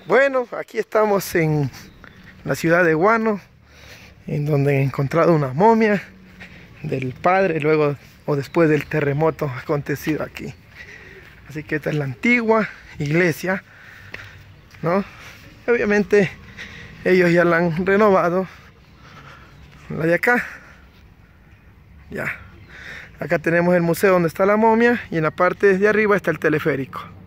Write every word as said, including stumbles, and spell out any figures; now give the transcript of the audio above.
Bueno, aquí estamos en la ciudad de Guano, en donde he encontrado una momia del padre luego o después del terremoto acontecido aquí. Así que esta es la antigua iglesia, ¿no? Obviamente ellos ya la han renovado, la de acá. Ya. Acá tenemos el museo donde está la momia y en la parte de arriba está el teleférico.